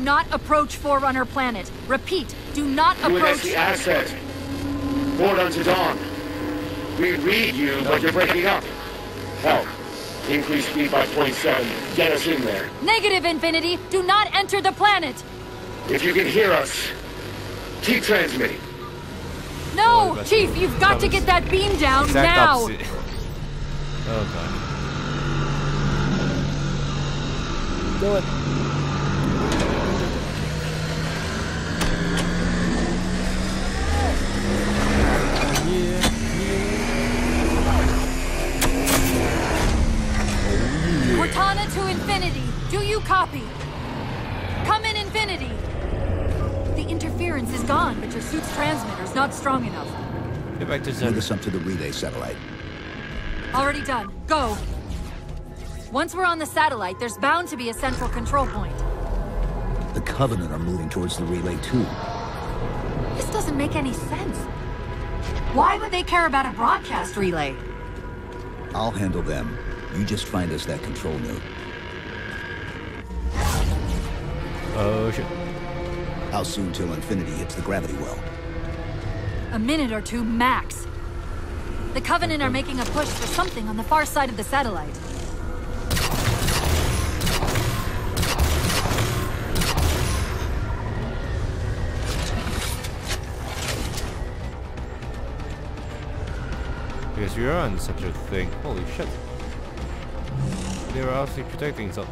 not approach Forerunner planet. Repeat, do not approach... the asset. Board unto dawn. We read you, but you're breaking up. Help. Increase speed by 0.7. Get us in there. Negative, Infinity! Do not enter the planet! If you can hear us, keep transmitting. No! Chief, you've got to get that beam down now! Opposite. Oh god. Do it. Cortana to Infinity. Do you copy? Come in, Infinity. The interference is gone, but your suit's transmitter's not strong enough. Get back to Send Zen. us up to the relay satellite. Already done. Go. Once we're on the satellite, there's bound to be a central control point. The Covenant are moving towards the relay too. This doesn't make any sense. Why would they care about a broadcast relay? I'll handle them. You just find us that control node. Oh shit. How soon till Infinity hits the gravity well? A minute or two max. The Covenant are making a push for something on the far side of the satellite. Because we are on such a thing. Holy shit. They were actually protecting something.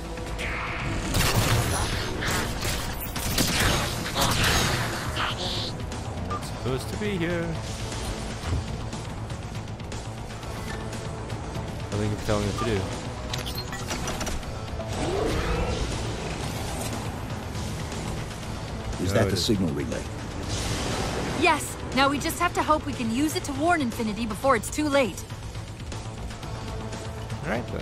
Not supposed to be here. I think you're telling me what to do. Is that the signal relay? Yes. Now we just have to hope we can use it to warn Infinity before it's too late. Alright then.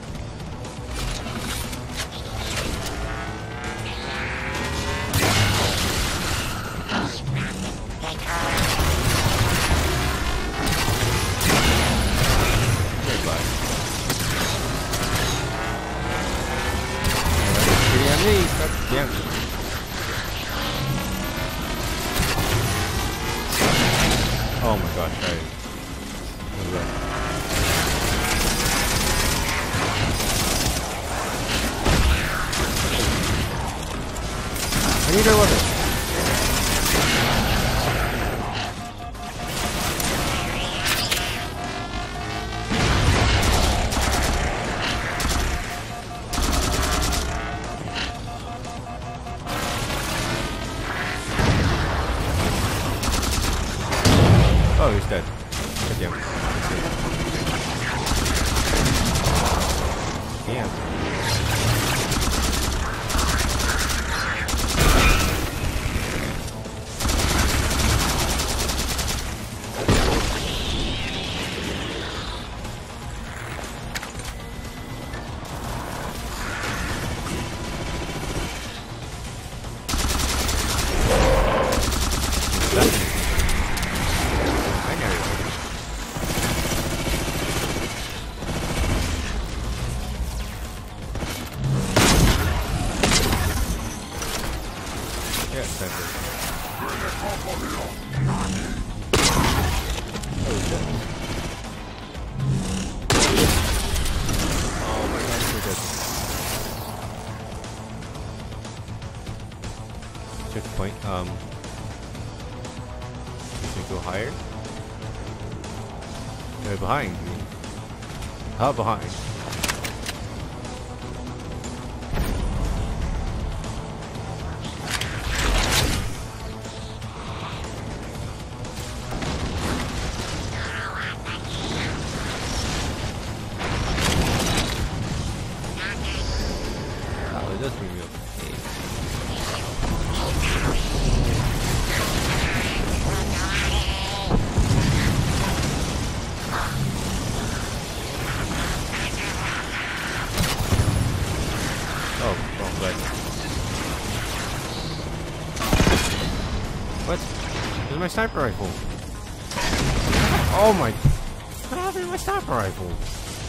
Goodbye. Alright, on me. God damn it. Oh my gosh, alright. I need her weapon. Oh, he's dead. God damn it. Damn. Checkpoint. Can we go higher? They're behind me. How behind? Oh, it does bring me up. What? Where's my sniper rifle? Oh my! What happened to my sniper rifle?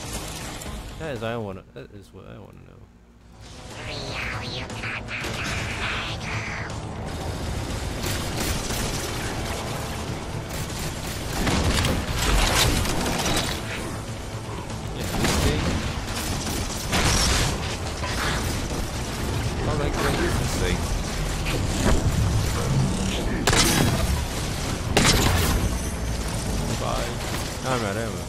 That is what I want to know. use this thing. Bye. I'm out of ammo.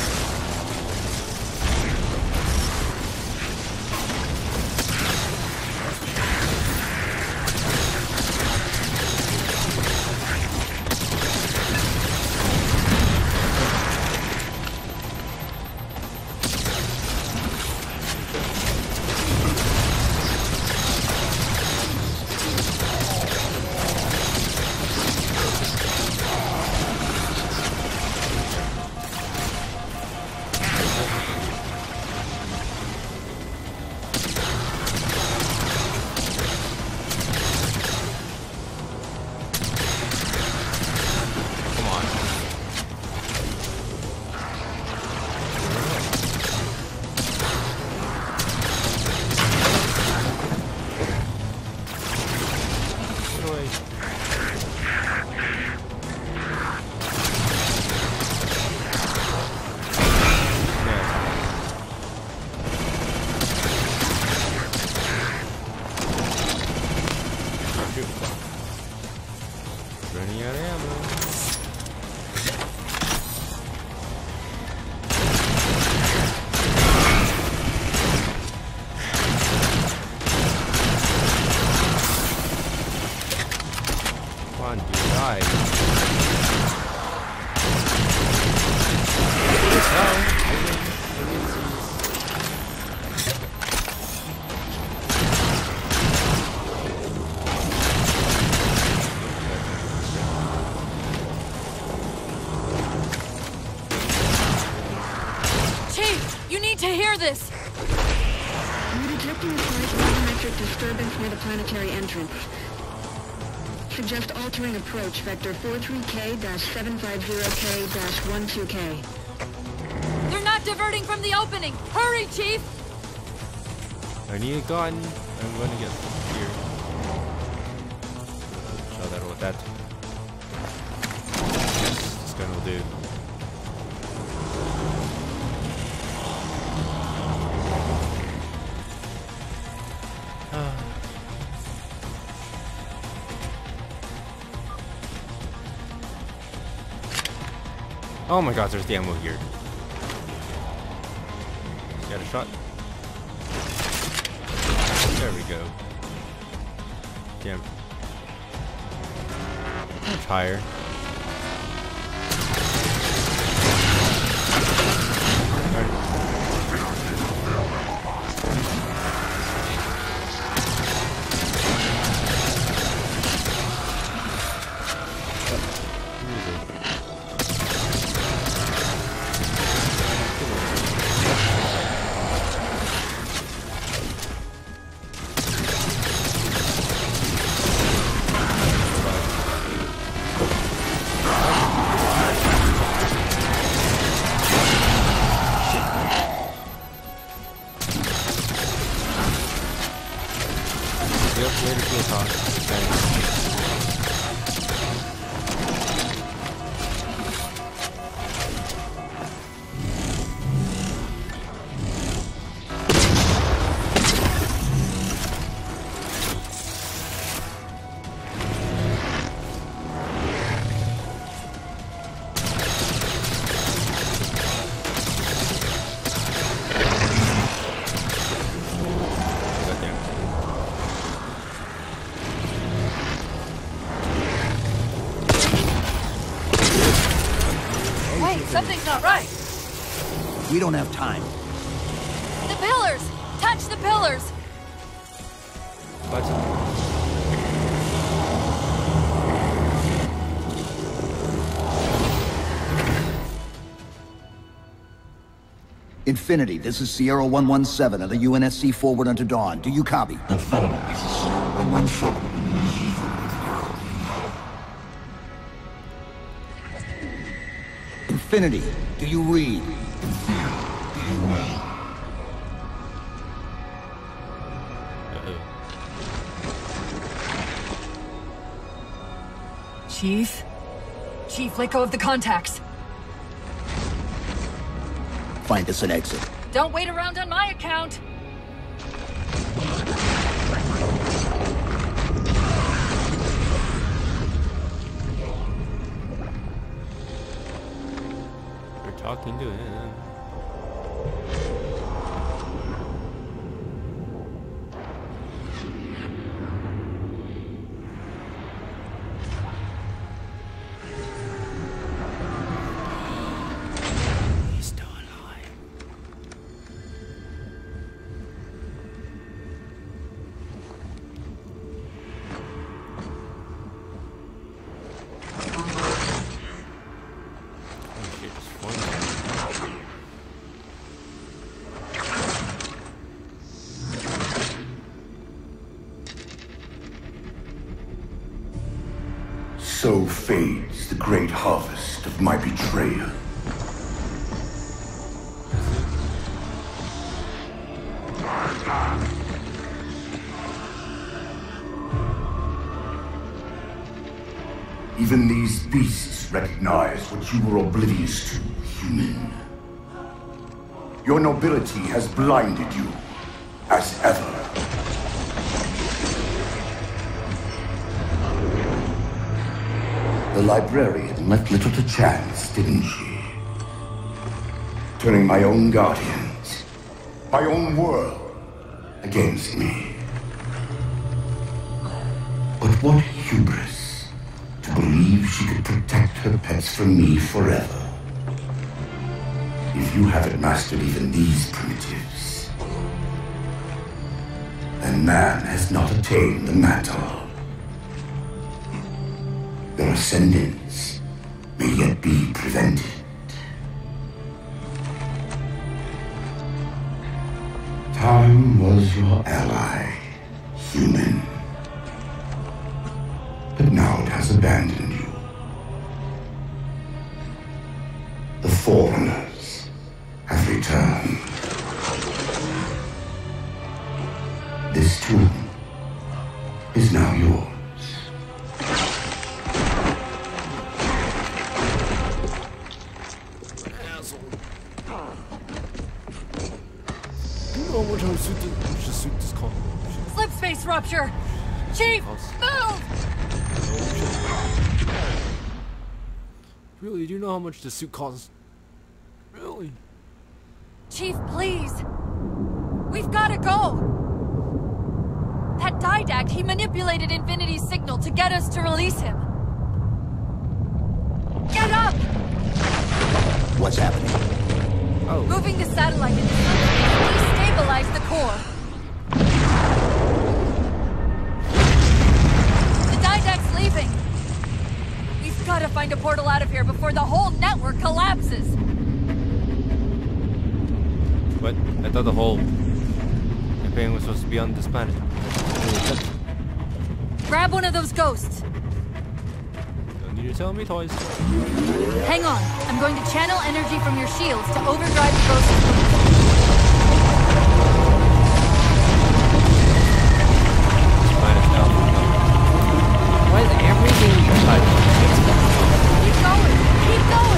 Running out of ammo. Come on, dude, die. To hear this! We're detecting a slight volumetric disturbance near the planetary entrance. Suggest altering approach vector 43K-750K-12K. They're not diverting from the opening! Hurry, Chief! I need a gun. I'm gonna get here. Show that with that. Yes, this gun will do. Oh my god, there's the ammo here. Got a shot. There we go. Damn. Much higher. Something's not right! We don't have time. The pillars! Touch the pillars! What? Infinity, this is Sierra 117 of the UNSC forward unto Dawn. Do you copy? Infinity, this is Sierra 117. Infinity, do you read? Chief? Chief, let go of the contacts. Find us an exit. Don't wait around on my account. fucking doing? He's still alive. Oh shit, it's fun. So fades the great harvest of my betrayal. Even these beasts recognize what you were oblivious to, human. Your nobility has blinded you, as ever. The librarian left little to chance, didn't she? Turning my own guardians, my own world, against me. But what hubris to believe she could protect her pets from me forever. If you haven't mastered even these primitives, then man has not attained the mantle. Their ascendance may yet be prevented. Time was your ally, human. But now it has abandoned you. The Foreigners have returned. This tomb is now yours. Slip space rupture! Chief, move! Really, do you know how much the suit costs? Really? Chief, please. We've gotta go! That Didact, he manipulated Infinity's signal to get us to release him. Get up! What's happening? Oh. Moving the satellite into subspace destabilized the core. The Didact's leaving. We've gotta find a portal out of here before the whole network collapses. What? I thought the whole campaign was supposed to be on this planet. Grab one of those ghosts. Don't need to tell me twice. Hang on. I'm going to channel energy from your shields to overdrive the ghosts. Why is everything Keep going! Keep going!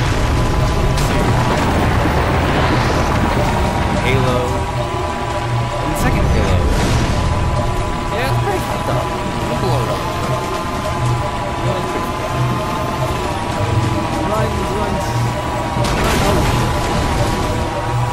Halo. And the second Halo. Yeah, it's pretty fucked up. We'll blow it up. Yeah, it's pretty fucked up. Run.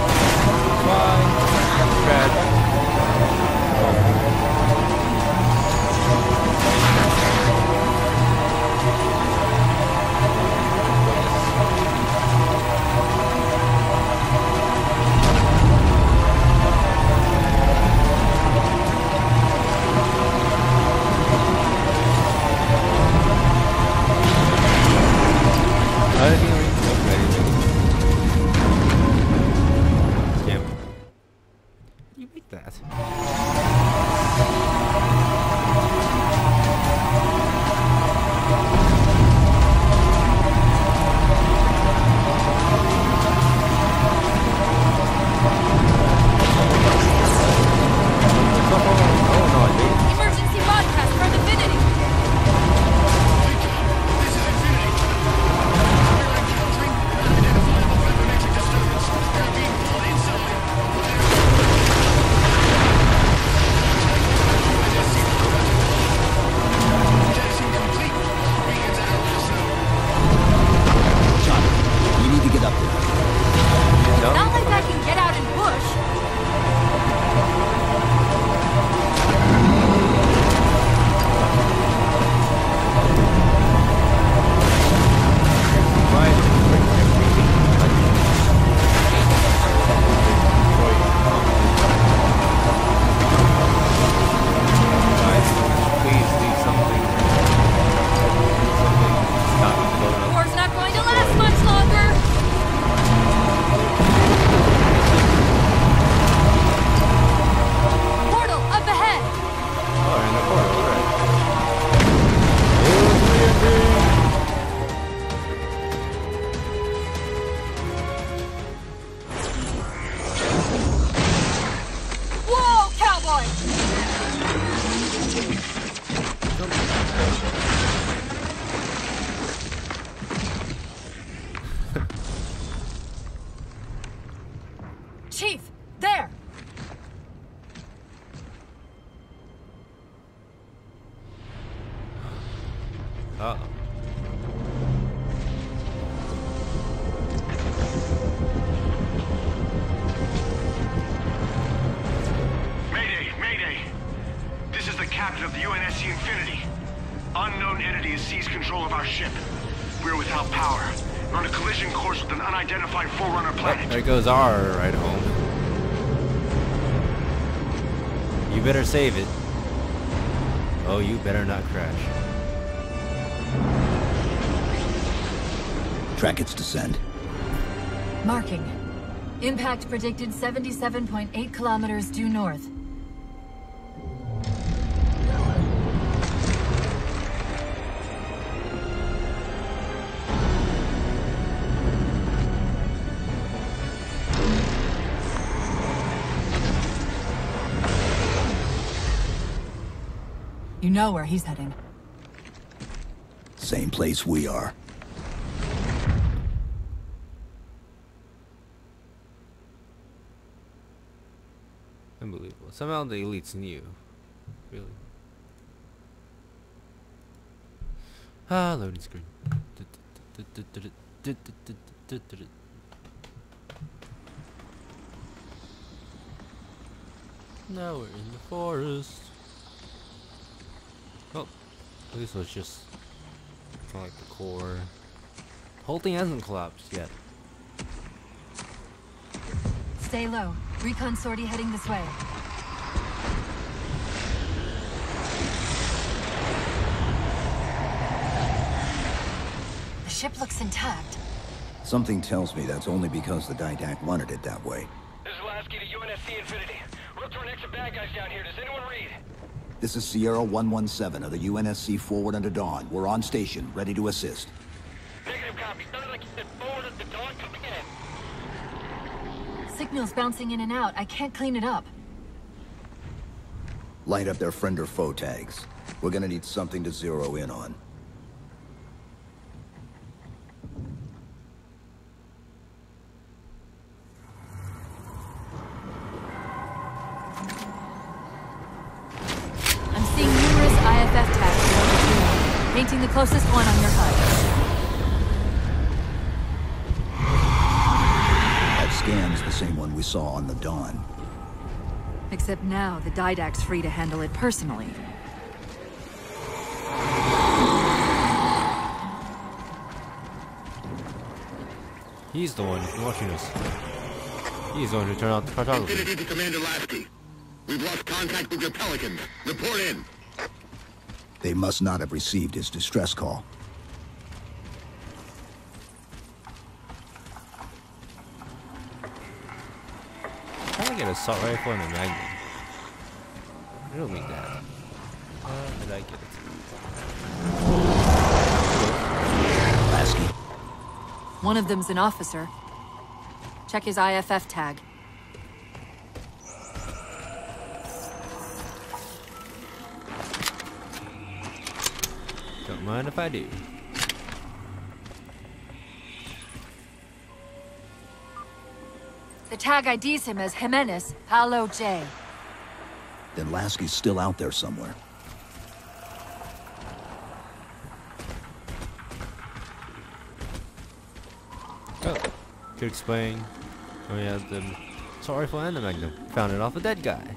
Uh-oh. Mayday! Mayday! This is the captain of the UNSC Infinity. Unknown entity has seized control of our ship. We're without power. We're on a collision course with an unidentified Forerunner planet. There goes our ride home. You better save it. Oh, you better not crash. Track its descent. Marking. Impact predicted 77.8 kilometers due north. You know where he's heading. Same place we are. Unbelievable. Somehow the elites knew. Really. Ah, loading screen. Now we're in the forest. Oh, at least it's just kind of like the core. The whole thing hasn't collapsed yet. Stay low. Recon sortie heading this way. The ship looks intact. Something tells me that's only because the Didact wanted it that way. This is Lasky to UNSC Infinity. We're up to our next of bad guys down here. Does anyone read? This is Sierra 117 of the UNSC Forward Unto Dawn. We're on station, ready to assist. Negative copy. Sounded like you said forward at the dawn. Come again. Signal's bouncing in and out. I can't clean it up. Light up their friend or foe tags. We're gonna need something to zero in on. I'm seeing numerous IFF tags. Painting the closest one on your HUD. That scan's the same one we saw on the Dawn. Except now, the Didact's free to handle it personally. He's the one watching us. He's the one who turned out the cartography. Infinity to Commander Lasky. We've lost contact with your Pelicans. Report in. They must not have received his distress call. How do I get an assault rifle and a magnum? I don't need that. Did I get it? Lasky. One of them's an officer. Check his IFF tag. Don't mind if I do. The tag IDs him as Jimenez, Paolo J. Then Lasky's still out there somewhere. Oh, could explain. Oh yeah, the assault rifle and the magnum. Found it off a dead guy.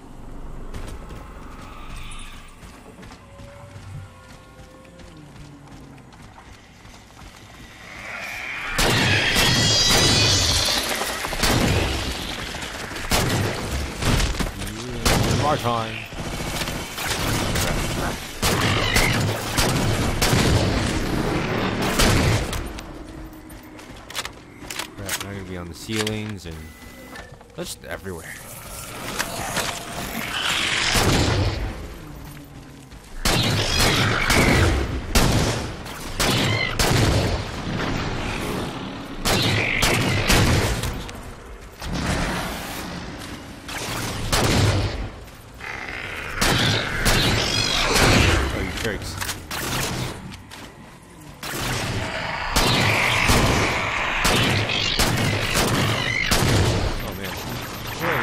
Our time. Crap, now gonna be on the ceilings and just everywhere. Jerks. Oh man. Whoa.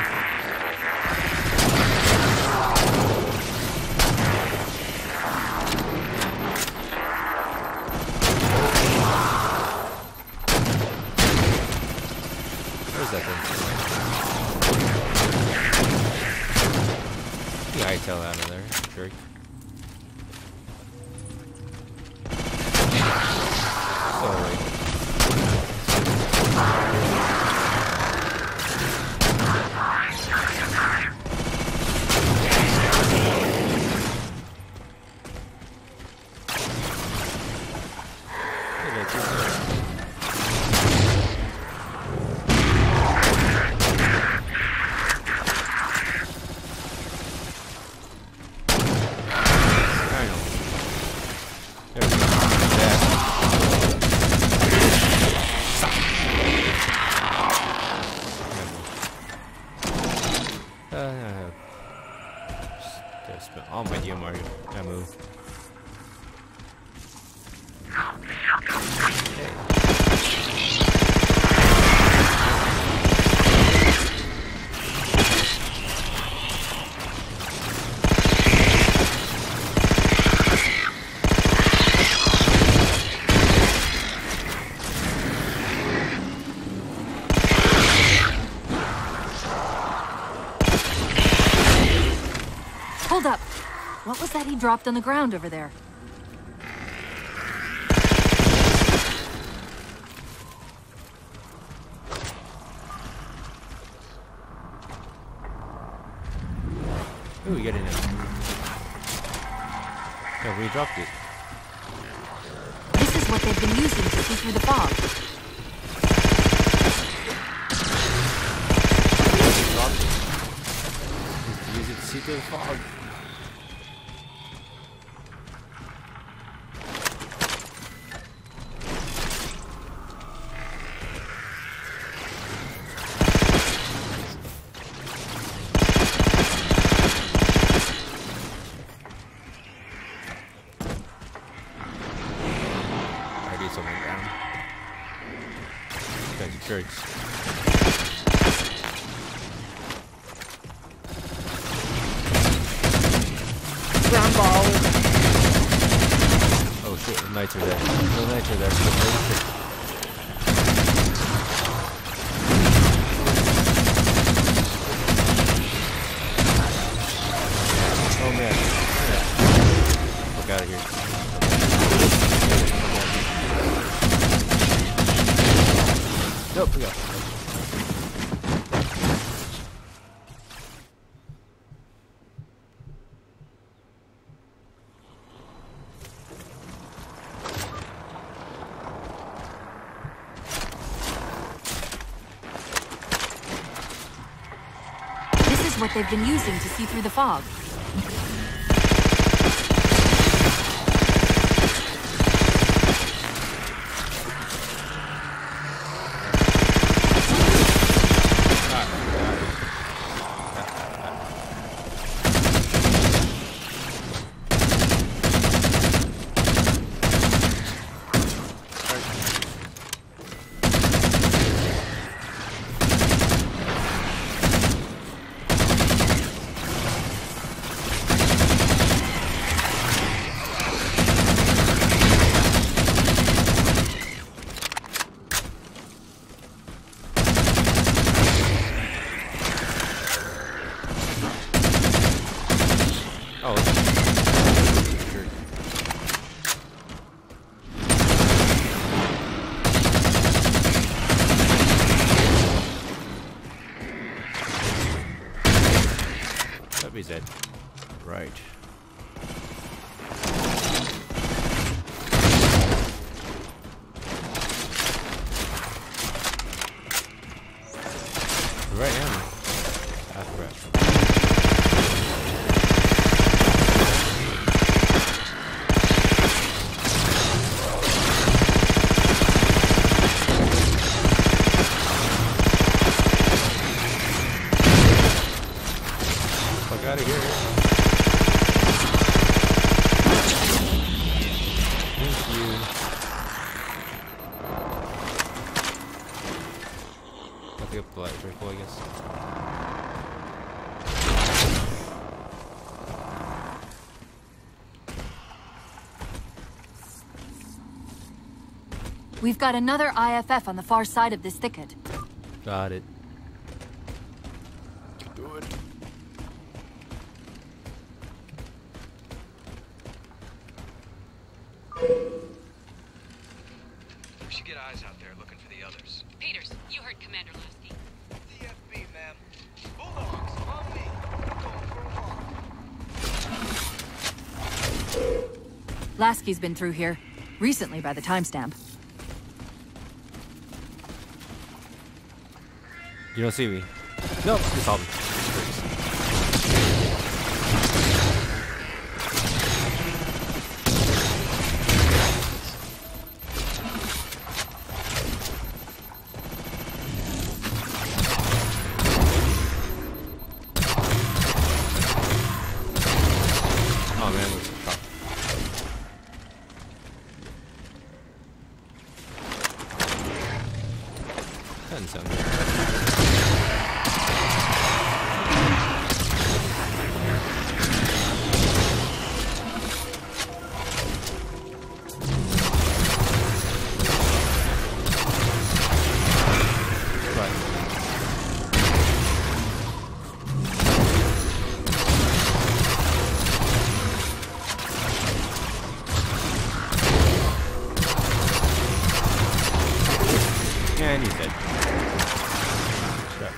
hell out of there, jerk. Sorry. All my DMR ammo. Hold up. What was that he dropped on the ground over there? Ooh, we got in there. Yeah, we dropped it. This is what they've been using to see through the fog. Use it to see through the fog. Someone down. That's a church. Ground ball. Oh shit, the knights are there. The knights are there. Oh man. Yeah. Look out of here. Nope, we got it. This is what they've been using to see through the fog. Is it? Right. Right ammo. Ah, crap. Out of here. Thank you. I'll pick up the light rifle, I guess. We've got another IFF on the far side of this thicket. Got it. Do it. eyes out there looking for the others. Peters, you heard Commander Lasky. DFB, ma'am. Bulldogs, on me. Going for a walk. Lasky's been through here. Recently, by the timestamp. You don't see me. Nope, you saw me. Oh man, where's the top? Doesn't sound good. And he's dead. Crap.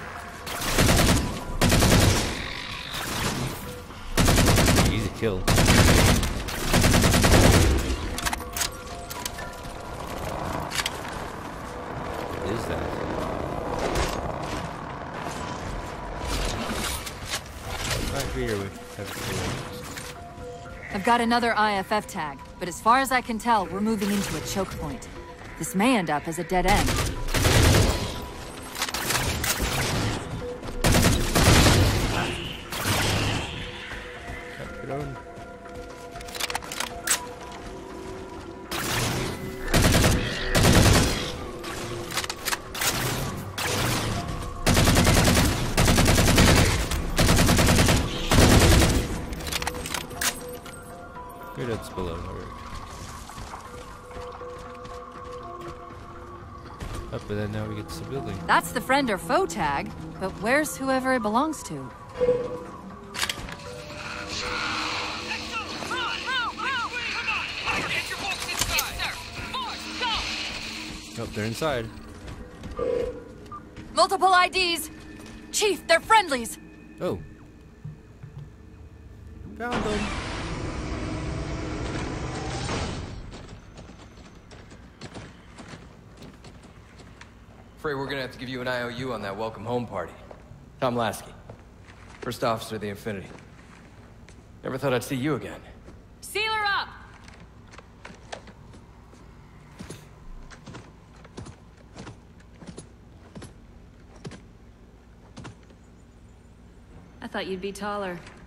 Easy kill. What is that? Right here we have to. I've got another IFF tag, but as far as I can tell, we're moving into a choke point. This may end up as a dead end. That's below. Up, but then now we get to the building. That's the friend or foe tag, but where's whoever it belongs to? Oh, they're inside. Multiple IDs! Chief, they're friendlies! Oh. Found them. Afraid we're gonna have to give you an IOU on that welcome home party. Tom Lasky, first officer of the Infinity. Never thought I'd see you again. Seal her up! I thought you'd be taller.